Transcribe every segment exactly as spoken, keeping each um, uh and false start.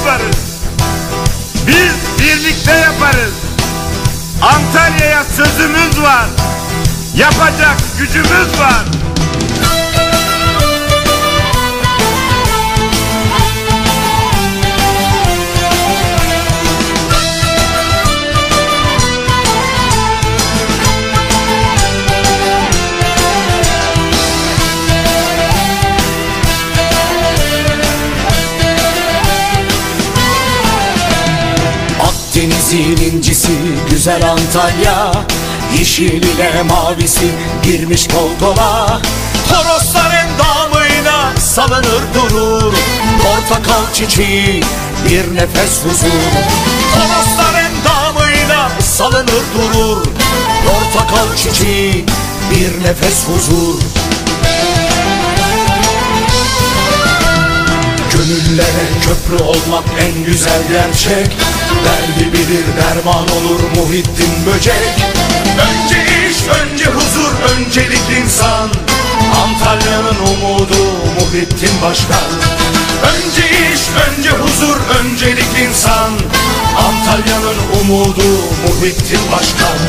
yaparız. Biz birlikte yaparız. Antalya'ya sözümüz var. Yapacak gücümüz var. Denizin incisi güzel Antalya, yeşil ile mavisi girmiş kol kola. Toroslar endamıyla salınır durur, portakal çiçeği bir nefes huzur. Toroslar endamıyla salınır durur, portakal çiçeği bir nefes huzur. Gönüllere köprü olmak en güzel gerçek. Derdi bilir derman olur Muhittin Böcek. Önce iş, önce huzur, öncelik insan. Antalya'nın umudu Muhittin Başkan. Önce iş, önce huzur, öncelik insan. Antalya'nın umudu Muhittin Başkan.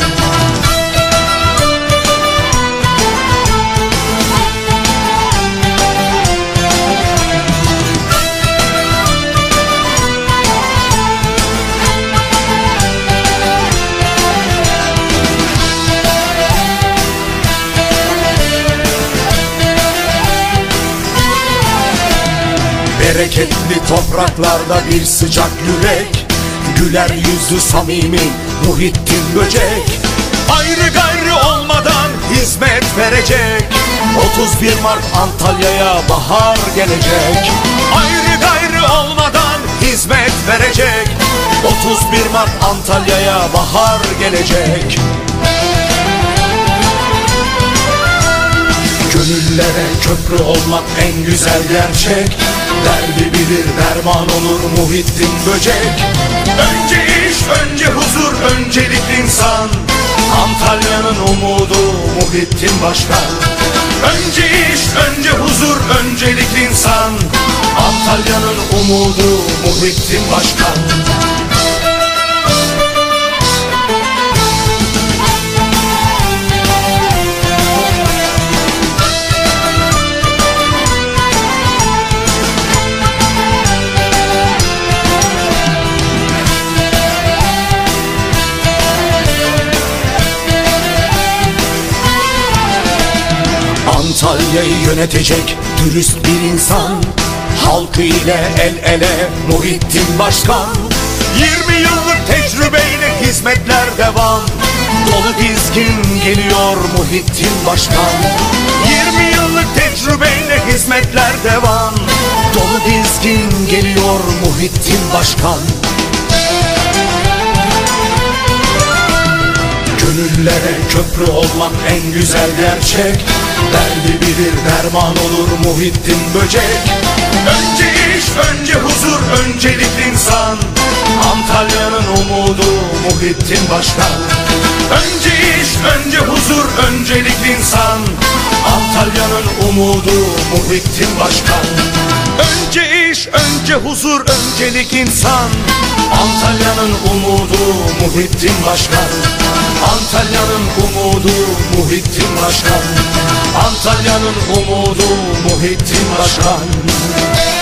Bereketli topraklarda bir sıcak yürek, güler yüzlü samimi Muhittin Böcek. Ayrı gayrı olmadan hizmet verecek, otuz bir Mart Antalya'ya bahar gelecek. Ayrı gayrı olmadan hizmet verecek, otuz bir Mart Antalya'ya bahar gelecek. Gönüllere köprü olmak en güzel gerçek. Derdi bilir derman olur Muhittin Böcek. Önce iş, önce huzur, öncelik insan. Antalya'nın umudu Muhittin Başkan. Önce iş, önce huzur, öncelik insan. Antalya'nın umudu Muhittin Başkan. Antalya'yı yönetecek dürüst bir insan, halkı ile el ele Muhittin Başkan. Yirmi yıllık tecrübeyle hizmetler devam, dolu dizgin geliyor Muhittin Başkan. Yirmi yıllık tecrübeyle hizmetler devam, dolu dizgin geliyor Muhittin Başkan. Gönüllere köprü olmak en güzel gerçek. Derdi bilir derman olur Muhittin Böcek. Önce iş, önce huzur, öncelik insan. Antalya'nın umudu Muhittin Başkan. Önce iş, önce huzur, öncelik insan. Antalya'nın umudu Muhittin Başkan. Önce iş, önce huzur, öncelik insan. Antalya'nın umudu Muhittin Başkan. Antalya'nın umudu Muhittin Başkan. Antalya'nın umudu Muhittin Başkan.